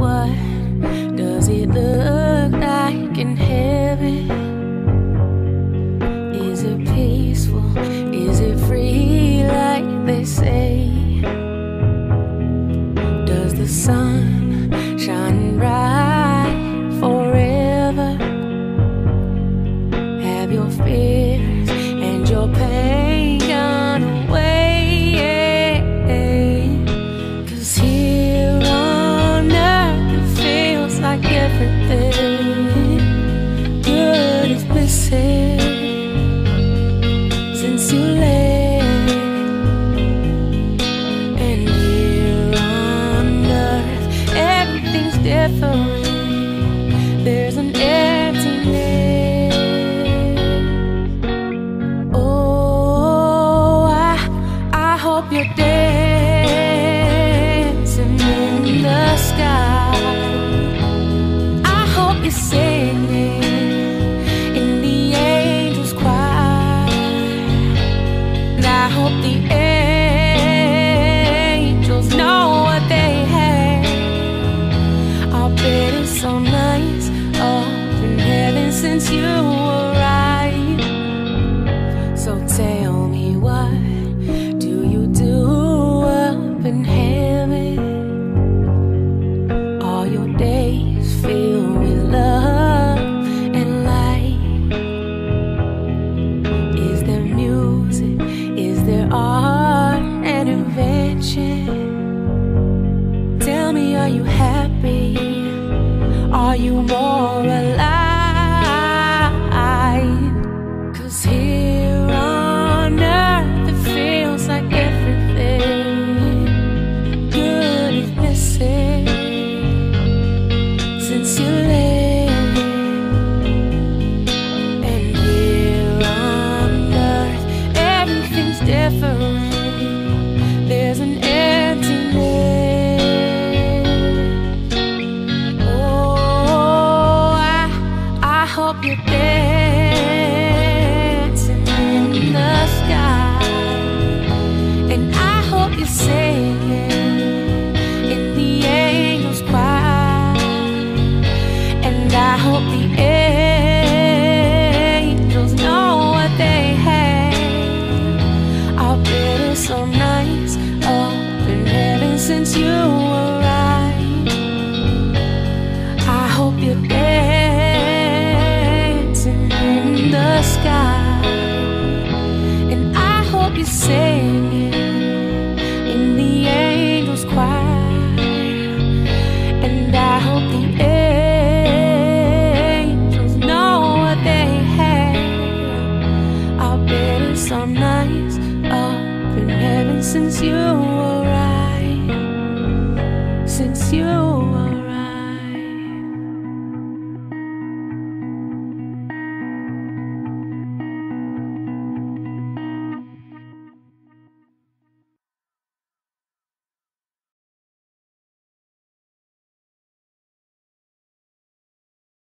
what does it look like in heaven? Is it peaceful? Is it free like they say? Does the sun shine bright forever? Have your fears and your pain gone away? 'Cause here on earth it feels like everything good is missing since you left. And here on earth everything's different. There's an emptiness. Oh, I hope you're dancing in the sky. I hope you're singing in the angels' choir. And I hope the angels know what they have. I'll bet it's so nice up in heaven since you arrived. So tell me, what do you do up in heaven? All your days filled with love and light. Is there music? Is there art and invention? Tell me, are you happy? Are you more alive? 'Cause here on earth it feels like everything good is missing since you left. And here on earth everything's different. There's an emptiness. Oh, I hope you're dancing in the sky. And I hope you're singing in the angels' choir. And I hope the angels know what they have. I'll bet it's so nice up in heaven since you arrived. I hope you're dancing in the sky. And I hope you say